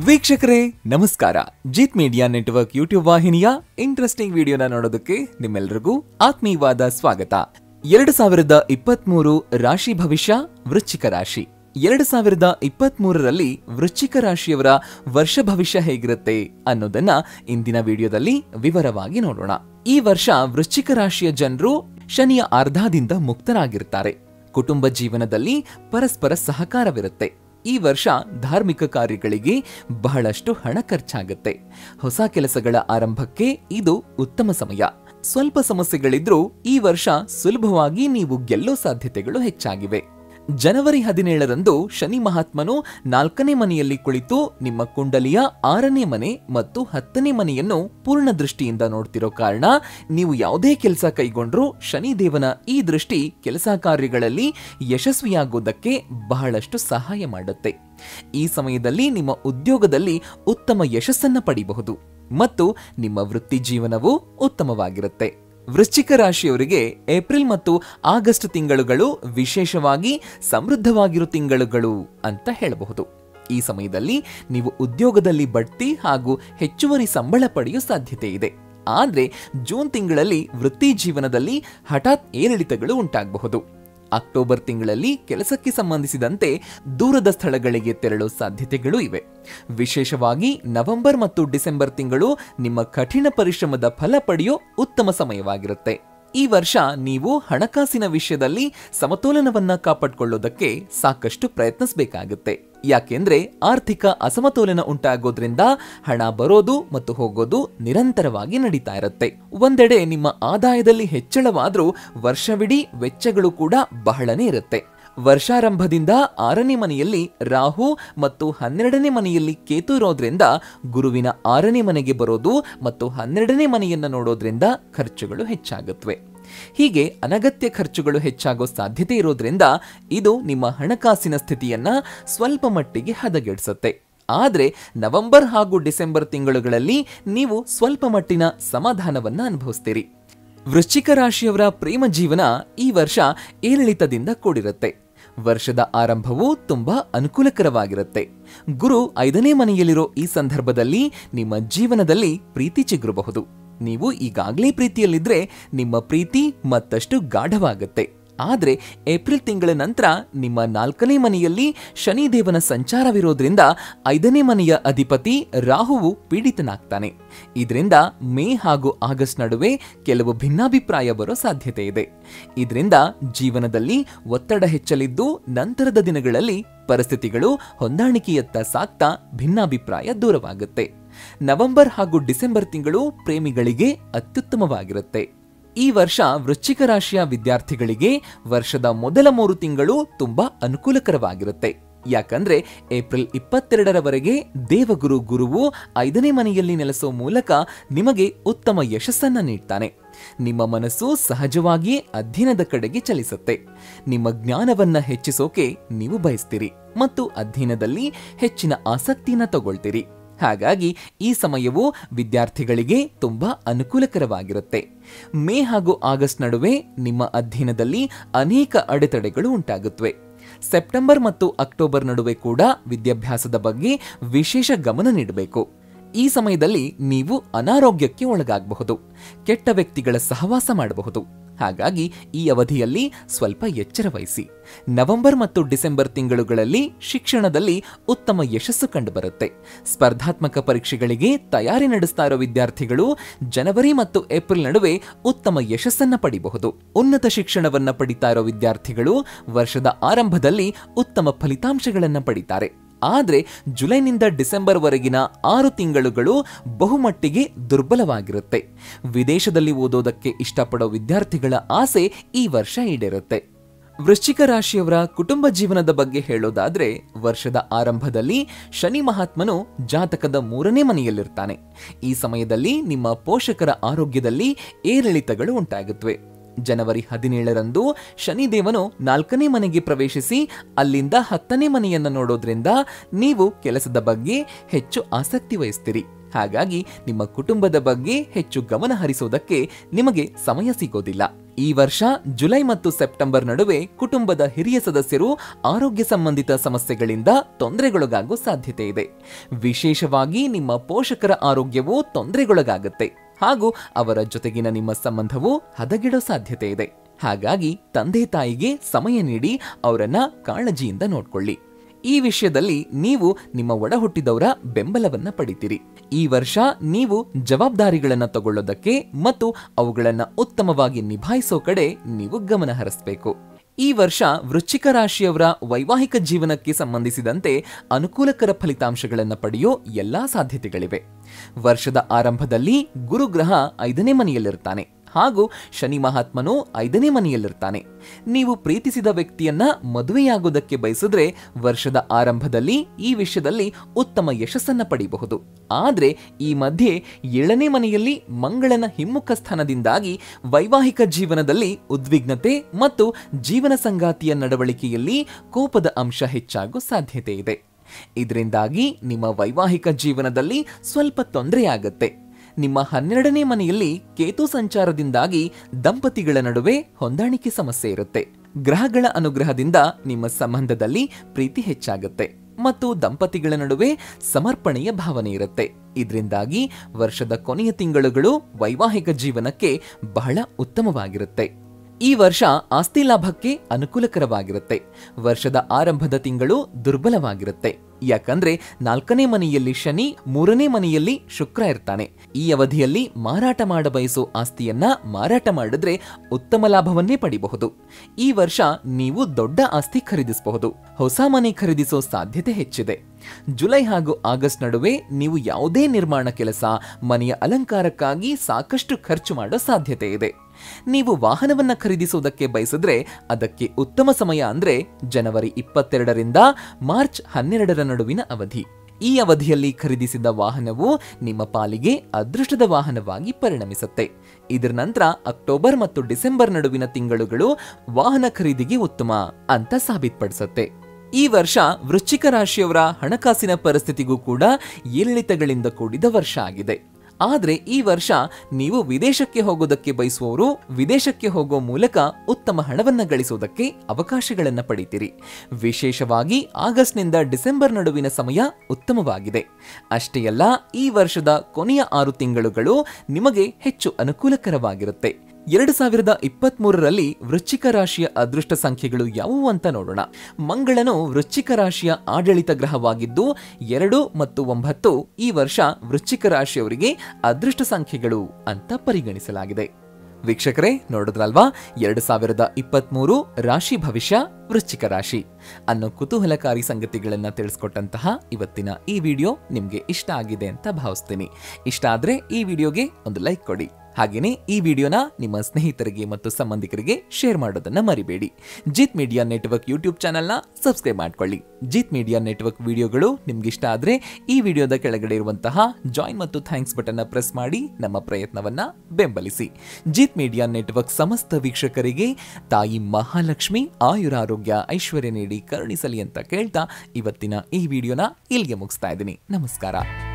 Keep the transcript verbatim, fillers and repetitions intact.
ವೀಕ್ಷಕರೇ ನಮಸ್ಕಾರ. Jith media network YouTube ವಾಹಿನಿಯ ಇಂಟ್ರೆಸ್ಟಿಂಗ್ ವಿಡಿಯೋನ ನೋಡೋದಕ್ಕೆ ನಿಮ್ಮೆಲ್ಲರಿಗೂ ಆತ್ಮೀಯವಾದ ಸ್ವಾಗತ. ಎರಡು ಸಾವಿರದ ಇಪ್ಪತ್ತ್ ಮೂರು ರಾಶಿ ಭವಿಷ್ಯ ವೃಶ್ಚಿಕ ರಾಶಿ. ಎರಡು ಸಾವಿರದ ಇಪ್ಪತ್ತ್ ಮೂರರಲ್ಲಿ ವೃಶ್ಚಿಕ ರಾಶಿಯವರ ವರ್ಷ ಭವಿಷ್ಯ ಹೇಗಿರುತ್ತೆ ಅನ್ನೋದನ್ನ ಇಂದಿನ ವಿಡಿಯೋದಲ್ಲಿ ವಿವರವಾಗಿ ನೋಡೋಣ. ಈ ವರ್ಷ ವೃಶ್ಚಿಕ ರಾಶಿಯ ಜನರು ಶನಿಯ ಆರ್ಧಾದಿಂದ ಮುಕ್ತರಾಗಿರ್ತಾರೆ. ಕುಟುಂಬ ಜೀವನದಲ್ಲಿ ಪರಸ್ಪರ ಸಹಕಾರವಿರುತ್ತೆ. ಈ ವರ್ಷ ಧಾರ್ಮಿಕ ಕಾರ್ಯಗಳಿಗೆ ಬಹಳಷ್ಟು ಹಣ ಖರ್ಚಾಗುತ್ತೆ. ಹೊಸ ಕೆಲಸಗಳ ಆರಂಭಕ್ಕೆ ಇದು ಉತ್ತಮ ಸಮಯ. ಸ್ವಲ್ಪ ಸಮಸ್ಯೆಗಳಿದ್ರೂ ಈ ವರ್ಷ ಸುಲಭವಾಗಿ ನೀವು ಗೆಲ್ಲೋ ಸಾಧ್ಯತೆಗಳು ಹೆಚ್ಚಾಗಿವೆ. ಜನವರಿ ಹದಿನೇಳರಂದು ಶನಿ ಮಹಾತ್ಮನು ನಾಲ್ಕನೇ ಮನೆಯಲ್ಲಿ ಕುಳಿತು ನಿಮ್ಮ ಕುಂಡಲಿಯ ಆರನೇ ಮನೆ ಮತ್ತು ಹತ್ತನೇ ಮನೆಯನ್ನು ಪೂರ್ಣ ದೃಷ್ಟಿಯಿಂದ ನೋಡ್ತಿರೋ ಕಾರಣ ನೀವು ಯಾವುದೇ ಕೆಲಸ ಕೈಗೊಂಡ್ರೂ ಶನಿದೇವನ ಈ ದೃಷ್ಟಿ ಕೆಲಸ ಕಾರ್ಯಗಳಲ್ಲಿ ಯಶಸ್ವಿಯಾಗೋದಕ್ಕೆ ಬಹಳಷ್ಟು ಸಹಾಯ ಮಾಡುತ್ತೆ. ಈ ಸಮಯದಲ್ಲಿ ನಿಮ್ಮ ಉದ್ಯೋಗದಲ್ಲಿ ಉತ್ತಮ ಯಶಸ್ಸನ್ನ ಪಡೆಯಬಹುದು ಮತ್ತು ನಿಮ್ಮ ವೃತ್ತಿ ಜೀವನವೂ ಉತ್ತಮವಾಗಿರುತ್ತೆ. ವೃಶ್ಚಿಕ ರಾಶಿಯವರಿಗೆ ಏಪ್ರಿಲ್ ಮತ್ತು ಆಗಸ್ಟ್ ತಿಂಗಳುಗಳು ವಿಶೇಷವಾಗಿ ಸಮೃದ್ಧವಾಗಿರೋ ತಿಂಗಳುಗಳು ಅಂತ ಹೇಳಬಹುದು. ಈ ಸಮಯದಲ್ಲಿ ನೀವು ಉದ್ಯೋಗದಲ್ಲಿ ಬಡ್ತಿ ಹಾಗೂ ಹೆಚ್ಚುವರಿ ಸಂಬಳ ಪಡೆಯುವ ಸಾಧ್ಯತೆ ಇದೆ. ಆದರೆ ಜೂನ್ ತಿಂಗಳಲ್ಲಿ ವೃತ್ತಿ ಜೀವನದಲ್ಲಿ ಹಠಾತ್ ಏರಿಳಿತಗಳು ಉಂಟಾಗಬಹುದು. ಅಕ್ಟೋಬರ್ ತಿಂಗಳಲ್ಲಿ ಕೆಲಸಕ್ಕೆ ಸಂಬಂಧಿಸಿದಂತೆ ದೂರದ ಸ್ಥಳಗಳಿಗೆ ತೆರಳುವ ಸಾಧ್ಯತೆಗಳು ಇವೆ. ವಿಶೇಷವಾಗಿ ನವೆಂಬರ್ ಮತ್ತು ಡಿಸೆಂಬರ್ ತಿಂಗಳು ನಿಮ್ಮ ಕಠಿಣ ಪರಿಶ್ರಮದ ಫಲ ಪಡೆಯೋ ಉತ್ತಮ ಸಮಯವಾಗಿರುತ್ತೆ. ಈ ವರ್ಷ ನೀವು ಹಣಕಾಸಿನ ವಿಷಯದಲ್ಲಿ ಸಮತೋಲನವನ್ನ ಕಾಪಾಡಿಕೊಳ್ಳೋದಕ್ಕೆ ಸಾಕಷ್ಟು ಪ್ರಯತ್ನಿಸಬೇಕಾಗುತ್ತೆ. ಯಾಕೆಂದ್ರೆ ಆರ್ಥಿಕ ಅಸಮತೋಲನ ಉಂಟಾಗೋದ್ರಿಂದ ಹಣ ಬರೋದು ಮತ್ತು ಹೋಗೋದು ನಿರಂತರವಾಗಿ ನಡೀತಾ ಇರುತ್ತೆ. ಒಂದೆಡೆ ನಿಮ್ಮ ಆದಾಯದಲ್ಲಿ ಹೆಚ್ಚಳವಾದ್ರೂ ವರ್ಷವಿಡೀ ವೆಚ್ಚಗಳು ಕೂಡ ಬಹಳನೇ ಇರುತ್ತೆ. ವರ್ಷಾರಂಭದಿಂದ ಆರನೇ ಮನೆಯಲ್ಲಿ ರಾಹು ಮತ್ತು ಹನ್ನೆರಡನೇ ಮನೆಯಲ್ಲಿ ಕೇತು ಇರೋದ್ರಿಂದ ಗುರುವಿನ ಆರನೇ ಮನೆಗೆ ಬರೋದು ಮತ್ತು ಹನ್ನೆರಡನೇ ಮನೆಯನ್ನ ನೋಡೋದ್ರಿಂದ ಖರ್ಚುಗಳು ಹೆಚ್ಚಾಗುತ್ತವೆ. ಹೀಗೆ ಅನಗತ್ಯ ಖರ್ಚುಗಳು ಹೆಚ್ಚಾಗೋ ಸಾಧ್ಯತೆ ಇರೋದ್ರಿಂದ ಇದು ನಿಮ್ಮ ಹಣಕಾಸಿನ ಸ್ಥಿತಿಯನ್ನ ಸ್ವಲ್ಪ ಮಟ್ಟಿಗೆ ಹದಗೆಡಿಸುತ್ತೆ. ಆದ್ರೆ ನವೆಂಬರ್ ಹಾಗೂ ಡಿಸೆಂಬರ್ ತಿಂಗಳುಗಳಲ್ಲಿ ನೀವು ಸ್ವಲ್ಪ ಮಟ್ಟಿನ ಸಮಾಧಾನವನ್ನ ಅನುಭವಿಸ್ತೀರಿ. ವೃಶ್ಚಿಕ ರಾಶಿಯವರ ಪ್ರೇಮ ಜೀವನ ಈ ವರ್ಷ ಏರಿಳಿತದಿಂದ ಕೂಡಿರುತ್ತೆ. ವರ್ಷದ ಆರಂಭವು ತುಂಬಾ ಅನುಕೂಲಕರವಾಗಿರುತ್ತೆ. ಗುರು ಐದನೇ ಮನೆಯಲ್ಲಿರೋ ಈ ಸಂದರ್ಭದಲ್ಲಿ ನಿಮ್ಮ ಜೀವನದಲ್ಲಿ ಪ್ರೀತಿ ಚಿಗುರಬಹುದು. ನೀವು ಈಗಾಗಲೇ ಪ್ರೀತಿಯಲ್ಲಿದ್ರೆ ನಿಮ್ಮ ಪ್ರೀತಿ ಮತ್ತಷ್ಟು ಗಾಢವಾಗುತ್ತೆ. ಆದ್ರೆ ಏಪ್ರಿಲ್ ತಿಂಗಳ ನಂತರ ನಿಮ್ಮ ನಾಲ್ಕನೇ ಮನೆಯಲ್ಲಿ ಶನಿದೇವನ ಸಂಚಾರವಿರೋದ್ರಿಂದ ಐದನೇ ಮನೆಯ ಅಧಿಪತಿ ರಾಹುವು ಪೀಡಿತನಾಗ್ತಾನೆ. ಇದರಿಂದ ಮೇ ಹಾಗೂ ಆಗಸ್ಟ್ ನಡುವೆ ಕೆಲವು ಭಿನ್ನಾಭಿಪ್ರಾಯ ಬರೋ ಸಾಧ್ಯತೆ ಇದೆ. ಇದರಿಂದ ಜೀವನದಲ್ಲಿ ಒತ್ತಡ ಹೆಚ್ಚಲಿದ್ದು ನಂತರದ ದಿನಗಳಲ್ಲಿ ಪರಿಸ್ಥಿತಿಗಳು ಹೊಂದಾಣಿಕೆಯತ್ತ ಸಾಗ್ತಾ ಭಿನ್ನಾಭಿಪ್ರಾಯ ದೂರವಾಗುತ್ತೆ. ನವೆಂಬರ್ ಹಾಗೂ ಡಿಸೆಂಬರ್ ತಿಂಗಳು ಪ್ರೇಮಿಗಳಿಗೆ ಅತ್ಯುತ್ತಮವಾಗಿರುತ್ತೆ. ಈ ವರ್ಷ ವೃಶ್ಚಿಕ ರಾಶಿಯ ವಿದ್ಯಾರ್ಥಿಗಳಿಗೆ ವರ್ಷದ ಮೊದಲ ಮೂರು ತಿಂಗಳು ತುಂಬಾ ಅನುಕೂಲಕರವಾಗಿರುತ್ತೆ. ಯಾಕಂದ್ರೆ ಏಪ್ರಿಲ್ ಇಪ್ಪತ್ತೆರಡರವರೆಗೆ ದೇವಗುರು ಗುರುವು ಐದನೇ ಮನೆಯಲ್ಲಿ ನೆಲೆಸೋ ಮೂಲಕ ನಿಮಗೆ ಉತ್ತಮ ಯಶಸ್ಸನ್ನ ನೀಡ್ತಾನೆ. ನಿಮ್ಮ ಮನಸ್ಸು ಸಹಜವಾಗಿಯೇ ಅಧ್ಯಯನದ ಕಡೆಗೆ ಚಲಿಸುತ್ತೆ. ನಿಮ್ಮ ಜ್ಞಾನವನ್ನ ಹೆಚ್ಚಿಸೋಕೆ ನೀವು ಬಯಸ್ತೀರಿ ಮತ್ತು ಅಧ್ಯಯನದಲ್ಲಿ ಹೆಚ್ಚಿನ ಆಸಕ್ತಿಯನ್ನ ತಗೊಳ್ತೀರಿ. ಹಾಗಾಗಿ ಈ ಸಮಯವು ವಿದ್ಯಾರ್ಥಿಗಳಿಗೆ ತುಂಬಾ ಅನುಕೂಲಕರವಾಗಿರುತ್ತೆ. ಮೇ ಹಾಗೂ ಆಗಸ್ಟ್ ನಡುವೆ ನಿಮ್ಮ ಅಧ್ಯಯನದಲ್ಲಿ ಅನೇಕ ಅಡೆತಡೆಗಳು ಉಂಟಾಗುತ್ತವೆ. ಸೆಪ್ಟೆಂಬರ್ ಮತ್ತು ಅಕ್ಟೋಬರ್ ನಡುವೆ ಕೂಡ ವಿದ್ಯಾಭ್ಯಾಸದ ಬಗ್ಗೆ ವಿಶೇಷ ಗಮನ ನೀಡಬೇಕು. ಈ ಸಮಯದಲ್ಲಿ ನೀವು ಅನಾರೋಗ್ಯಕ್ಕೆ ಒಳಗಾಗಬಹುದು. ಕೆಟ್ಟ ವ್ಯಕ್ತಿಗಳ ಸಹವಾಸ ಮಾಡಬಹುದು. ಹಾಗಾಗಿ ಈ ಅವಧಿಯಲ್ಲಿ ಸ್ವಲ್ಪ ಎಚ್ಚರ ವಹಿಸಿ. ನವೆಂಬರ್ ಮತ್ತು ಡಿಸೆಂಬರ್ ತಿಂಗಳುಗಳಲ್ಲಿ ಶಿಕ್ಷಣದಲ್ಲಿ ಉತ್ತಮ ಯಶಸ್ಸು ಕಂಡುಬರುತ್ತೆ. ಸ್ಪರ್ಧಾತ್ಮಕ ಪರೀಕ್ಷೆಗಳಿಗೆ ತಯಾರಿ ನಡೆಸ್ತಾ ಇರೋ ವಿದ್ಯಾರ್ಥಿಗಳು ಜನವರಿ ಮತ್ತು ಏಪ್ರಿಲ್ ನಡುವೆ ಉತ್ತಮ ಯಶಸ್ಸನ್ನ ಪಡೆಯಬಹುದು. ಉನ್ನತ ಶಿಕ್ಷಣವನ್ನ ಪಡಿತಾ ಇರೋ ವಿದ್ಯಾರ್ಥಿಗಳು ವರ್ಷದ ಆರಂಭದಲ್ಲಿ ಉತ್ತಮ ಫಲಿತಾಂಶಗಳನ್ನ ಪಡಿತಾರೆ. ಆದ್ರೆ ಜುಲೈನಿಂದ ಡಿಸೆಂಬರ್ ವರೆಗಿನ ಆರು ತಿಂಗಳುಗಳು ಬಹುಮಟ್ಟಿಗೆ ದುರ್ಬಲವಾಗಿರುತ್ತೆ. ವಿದೇಶದಲ್ಲಿ ಓದೋದಕ್ಕೆ ಇಷ್ಟಪಡೋ ವಿದ್ಯಾರ್ಥಿಗಳ ಆಸೆ ಈ ವರ್ಷ ಈಡೇರುತ್ತೆ. ವೃಶ್ಚಿಕ ರಾಶಿಯವರ ಕುಟುಂಬ ಜೀವನದ ಬಗ್ಗೆ ಹೇಳೋದಾದ್ರೆ ವರ್ಷದ ಆರಂಭದಲ್ಲಿ ಶನಿ ಮಹಾತ್ಮನು ಜಾತಕದ ಮೂರನೇ ಮನೆಯಲ್ಲಿರ್ತಾನೆ. ಈ ಸಮಯದಲ್ಲಿ ನಿಮ್ಮ ಪೋಷಕರ ಆರೋಗ್ಯದಲ್ಲಿ ಏರಿಳಿತಗಳು ಉಂಟಾಗುತ್ತವೆ. ಜನವರಿ ಹದಿನೇಳರಂದು ಶನಿದೇವನು ನಾಲ್ಕನೇ ಮನೆಗೆ ಪ್ರವೇಶಿಸಿ ಅಲ್ಲಿಂದ ಹತ್ತನೇ ಮನೆಯನ್ನು ನೋಡೋದ್ರಿಂದ ನೀವು ಕೆಲಸದ ಬಗ್ಗೆ ಹೆಚ್ಚು ಆಸಕ್ತಿ ವಹಿಸ್ತೀರಿ. ಹಾಗಾಗಿ ನಿಮ್ಮ ಕುಟುಂಬದ ಬಗ್ಗೆ ಹೆಚ್ಚು ಗಮನ ಹರಿಸುವುದಕ್ಕೆ ನಿಮಗೆ ಸಮಯ ಸಿಗೋದಿಲ್ಲ. ಈ ವರ್ಷ ಜುಲೈ ಮತ್ತು ಸೆಪ್ಟೆಂಬರ್ ನಡುವೆ ಕುಟುಂಬದ ಹಿರಿಯ ಸದಸ್ಯರು ಆರೋಗ್ಯ ಸಂಬಂಧಿತ ಸಮಸ್ಯೆಗಳಿಂದ ತೊಂದರೆಗೊಳಗಾಗುವ ಸಾಧ್ಯತೆ ಇದೆ. ವಿಶೇಷವಾಗಿ ನಿಮ್ಮ ಪೋಷಕರ ಆರೋಗ್ಯವು ತೊಂದರೆಗೊಳಗಾಗುತ್ತೆ ಹಾಗೂ ಅವರ ಜೊತೆಗಿನ ನಿಮ್ಮ ಸಂಬಂಧವು ಹದಗೆಡೋ ಸಾಧ್ಯತೆ ಇದೆ. ಹಾಗಾಗಿ ತಂದೆ ತಾಯಿಗೆ ಸಮಯ ನೀಡಿ ಅವರನ್ನ ಕಾಳಜಿಯಿಂದ ನೋಡ್ಕೊಳ್ಳಿ. ಈ ವಿಷಯದಲ್ಲಿ ನೀವು ನಿಮ್ಮ ಒಡ ಹುಟ್ಟಿದವರ ಬೆಂಬಲವನ್ನ ಪಡಿತೀರಿ. ಈ ವರ್ಷ ನೀವು ಜವಾಬ್ದಾರಿಗಳನ್ನ ತಗೊಳ್ಳೋದಕ್ಕೆ ಮತ್ತು ಅವುಗಳನ್ನ ಉತ್ತಮವಾಗಿ ನಿಭಾಯಿಸೋ ಕಡೆ ನೀವು ಗಮನ ಹರಿಸಬೇಕು. ಈ ವರ್ಷ ವೃಶ್ಚಿಕ ರಾಶಿಯವರ ವೈವಾಹಿಕ ಜೀವನಕ್ಕೆ ಸಂಬಂಧಿಸಿದಂತೆ ಅನುಕೂಲಕರ ಫಲಿತಾಂಶಗಳನ್ನು ಪಡೆಯೋ ಎಲ್ಲಾ ಸಾಧ್ಯತೆಗಳಿವೆ. ವರ್ಷದ ಆರಂಭದಲ್ಲಿ ಗುರುಗ್ರಹ ಐದನೇ ಮನೆಯಲ್ಲಿರ್ತಾನೆ ಹಾಗೂ ಶನಿ ಮಹಾತ್ಮನು ಐದನೇ ಮನೆಯಲ್ಲಿರ್ತಾನೆ. ನೀವು ಪ್ರೀತಿಸಿದ ವ್ಯಕ್ತಿಯನ್ನ ಮದುವೆಯಾಗೋದಕ್ಕೆ ಬಯಸಿದ್ರೆ ವರ್ಷದ ಆರಂಭದಲ್ಲಿ ಈ ವಿಷಯದಲ್ಲಿ ಉತ್ತಮ ಯಶಸ್ಸನ್ನ ಪಡೆಯಬಹುದು. ಆದ್ರೆ ಈ ಮಧ್ಯೆ ಏಳನೇ ಮನೆಯಲ್ಲಿ ಮಂಗಳನ ಹಿಮ್ಮುಖ ಸ್ಥಾನದಿಂದಾಗಿ ವೈವಾಹಿಕ ಜೀವನದಲ್ಲಿ ಉದ್ವಿಗ್ನತೆ ಮತ್ತು ಜೀವನ ಸಂಗಾತಿಯ ನಡವಳಿಕೆಯಲ್ಲಿ ಕೋಪದ ಅಂಶ ಹೆಚ್ಚಾಗೋ ಸಾಧ್ಯತೆ ಇದೆ. ಇದರಿಂದಾಗಿ ನಿಮ್ಮ ವೈವಾಹಿಕ ಜೀವನದಲ್ಲಿ ಸ್ವಲ್ಪ ತೊಂದರೆಯಾಗತ್ತೆ. ನಿಮ್ಮ ಹನ್ನೆರಡನೇ ಮನೆಯಲ್ಲಿ ಕೇತು ಸಂಚಾರದಿಂದಾಗಿ ದಂಪತಿಗಳ ನಡುವೆ ಹೊಂದಾಣಿಕೆ ಸಮಸ್ಯೆ ಇರುತ್ತೆ. ಗ್ರಹಗಳ ಅನುಗ್ರಹದಿಂದ ನಿಮ್ಮ ಸಂಬಂಧದಲ್ಲಿ ಪ್ರೀತಿ ಹೆಚ್ಚಾಗುತ್ತೆ ಮತ್ತು ದಂಪತಿಗಳ ನಡುವೆ ಸಮರ್ಪಣೆಯ ಭಾವನೆ ಇರುತ್ತೆ. ಇದರಿಂದಾಗಿ ವರ್ಷದ ಕೊನೆಯ ತಿಂಗಳುಗಳು ವೈವಾಹಿಕ ಜೀವನಕ್ಕೆ ಬಹಳ ಉತ್ತಮವಾಗಿರುತ್ತೆ. ಈ ವರ್ಷ ಆಸ್ತಿ ಲಾಭಕ್ಕೆ ಅನುಕೂಲಕರವಾಗಿರುತ್ತೆ. ವರ್ಷದ ಆರಂಭದ ತಿಂಗಳು ದುರ್ಬಲವಾಗಿರುತ್ತೆ. ಯಾಕಂದ್ರೆ ನಾಲ್ಕನೇ ಮನೆಯಲ್ಲಿ ಶನಿ, ಮೂರನೇ ಮನೆಯಲ್ಲಿ ಶುಕ್ರ ಇರ್ತಾನೆ. ಈ ಅವಧಿಯಲ್ಲಿ ಮಾರಾಟ ಮಾಡ ಬಯಸೋ ಆಸ್ತಿಯನ್ನ ಮಾರಾಟ ಮಾಡಿದ್ರೆ ಉತ್ತಮ ಲಾಭವನ್ನೇ ಪಡಿಬಹುದು. ಈ ವರ್ಷ ನೀವು ದೊಡ್ಡ ಆಸ್ತಿ ಖರೀದಿಸಬಹುದು. ಹೊಸ ಮನೆ ಖರೀದಿಸೋ ಸಾಧ್ಯತೆ ಹೆಚ್ಚಿದೆ. ಜುಲೈ ಹಾಗೂ ಆಗಸ್ಟ್ ನಡುವೆ ನೀವು ಯಾವುದೇ ನಿರ್ಮಾಣ ಕೆಲಸ, ಮನೆಯ ಅಲಂಕಾರಕ್ಕಾಗಿ ಸಾಕಷ್ಟು ಖರ್ಚು ಮಾಡೋ ಸಾಧ್ಯತೆ ಇದೆ. ನೀವು ವಾಹನವನ್ನ ಖರೀದಿಸುವುದಕ್ಕೆ ಬಯಸಿದ್ರೆ ಅದಕ್ಕೆ ಉತ್ತಮ ಸಮಯ ಅಂದ್ರೆ ಜನವರಿ ಇಪ್ಪತ್ತೆರಡರಿಂದ ಮಾರ್ಚ್ ಹನ್ನೆರಡರ ನಡುವಿನ ಅವಧಿ. ಈ ಅವಧಿಯಲ್ಲಿ ಖರೀದಿಸಿದ ವಾಹನವು ನಿಮ್ಮ ಪಾಲಿಗೆ ಅದೃಷ್ಟದ ವಾಹನವಾಗಿ ಪರಿಣಮಿಸುತ್ತೆ. ಇದರ ನಂತರ ಅಕ್ಟೋಬರ್ ಮತ್ತು ಡಿಸೆಂಬರ್ ನಡುವಿನ ತಿಂಗಳುಗಳು ವಾಹನ ಖರೀದಿಗೆ ಉತ್ತಮ ಅಂತ ಸಾಬೀತುಪಡಿಸುತ್ತೆ. ಈ ವರ್ಷ ವೃಶ್ಚಿಕ ರಾಶಿಯವರ ಹಣಕಾಸಿನ ಪರಿಸ್ಥಿತಿಗೂ ಕೂಡ ಏರಿಳಿತಗಳಿಂದ ಕೂಡಿದ ವರ್ಷ ಆಗಿದೆ. ಆದ್ರೆ ಈ ವರ್ಷ ನೀವು ವಿದೇಶಕ್ಕೆ ಹೋಗೋದಕ್ಕೆ ಬಯಸುವವರು ವಿದೇಶಕ್ಕೆ ಹೋಗೋ ಮೂಲಕ ಉತ್ತಮ ಹಣವನ್ನ ಗಳಿಸುವುದಕ್ಕೆ ಅವಕಾಶಗಳನ್ನ ಪಡಿತೀರಿ. ವಿಶೇಷವಾಗಿ ಆಗಸ್ಟ್ನಿಂದ ಡಿಸೆಂಬರ್ ನಡುವಿನ ಸಮಯ ಉತ್ತಮವಾಗಿದೆ. ಅಷ್ಟೇ ಅಲ್ಲ, ಈ ವರ್ಷದ ಕೊನೆಯ ಆರು ತಿಂಗಳುಗಳು ನಿಮಗೆ ಹೆಚ್ಚು ಅನುಕೂಲಕರವಾಗಿರುತ್ತೆ. ಎರಡು ಸಾವಿರದ ಇಪ್ಪತ್ತ್ ಮೂರರಲ್ಲಿ ವೃಶ್ಚಿಕ ರಾಶಿಯ ಅದೃಷ್ಟ ಸಂಖ್ಯೆಗಳು ಯಾವುವು ಅಂತ ನೋಡೋಣ. ಮಂಗಳನು ವೃಶ್ಚಿಕ ರಾಶಿಯ ಆಡಳಿತ ಗ್ರಹವಾಗಿದ್ದು ಎರಡು ಮತ್ತು ಒಂಬತ್ತು ಈ ವರ್ಷ ವೃಶ್ಚಿಕ ರಾಶಿಯವರಿಗೆ ಅದೃಷ್ಟ ಸಂಖ್ಯೆಗಳು ಅಂತ ಪರಿಗಣಿಸಲಾಗಿದೆ. ವೀಕ್ಷಕರೇ, ನೋಡಿದ್ರಲ್ವಾ ಎರಡು ಸಾವಿರದ ಇಪ್ಪತ್ತ್ ಮೂರು ರಾಶಿ ಭವಿಷ್ಯ ವೃಶ್ಚಿಕ ರಾಶಿ ಅನ್ನೋ ಕುತೂಹಲಕಾರಿ ಸಂಗತಿಗಳನ್ನ ತಿಳಿಸ್ಕೊಟ್ಟಂತಹ ಇವತ್ತಿನ ಈ ವಿಡಿಯೋ ನಿಮ್ಗೆ ಇಷ್ಟ ಆಗಿದೆ ಅಂತ ಭಾವಿಸ್ತೀನಿ. ಇಷ್ಟ ಆದ್ರೆ ಈ ವಿಡಿಯೋಗೆ ಒಂದು ಲೈಕ್ ಕೊಡಿ. ಹಾಗೇನೇ ಈ ವಿಡಿಯೋನ ನಿಮ್ಮ ಸ್ನೇಹಿತರಿಗೆ ಮತ್ತು ಸಂಬಂಧಿಕರಿಗೆ ಶೇರ್ ಮಾಡೋದನ್ನ ಮರಿಬೇಡಿ. ಜಿತ್ ಮೀಡಿಯಾ ನೆಟ್ವರ್ಕ್ ಯೂಟ್ಯೂಬ್ ಚಾನೆಲ್ನ ಸಬ್ಸ್ಕ್ರೈಬ್ ಮಾಡ್ಕೊಳ್ಳಿ. ಜಿತ್ ಮೀಡಿಯಾ ನೆಟ್ವರ್ಕ್ ವಿಡಿಯೋಗಳು ನಿಮ್ಗೆ ಇಷ್ಟ ಆದ್ರೆ ಈ ವಿಡಿಯೋದ ಕೆಳಗಡೆ ಇರುವಂತಹ ಜಾಯಿನ್ ಮತ್ತು ಥ್ಯಾಂಕ್ಸ್ ಬಟನ್ ಪ್ರೆಸ್ ಮಾಡಿ ನಮ್ಮ ಪ್ರಯತ್ನವನ್ನ ಬೆಂಬಲಿಸಿ. ಜಿತ್ ಮೀಡಿಯಾ ನೆಟ್ವರ್ಕ್ ಸಮಸ್ತ ವೀಕ್ಷಕರಿಗೆ ತಾಯಿ ಮಹಾಲಕ್ಷ್ಮಿ ಆಯುರಾರೋಗ್ಯ ಐಶ್ವರ್ಯ ನೀಡಿ ಕರುಣಿಸಲಿ ಅಂತ ಕೇಳ್ತಾ ಇವತ್ತಿನ ಈ ವಿಡಿಯೋನ ಇಲ್ಲಿಗೆ ಮುಗಿಸ್ತಾ ಇದ್ದೀನಿ. ನಮಸ್ಕಾರ.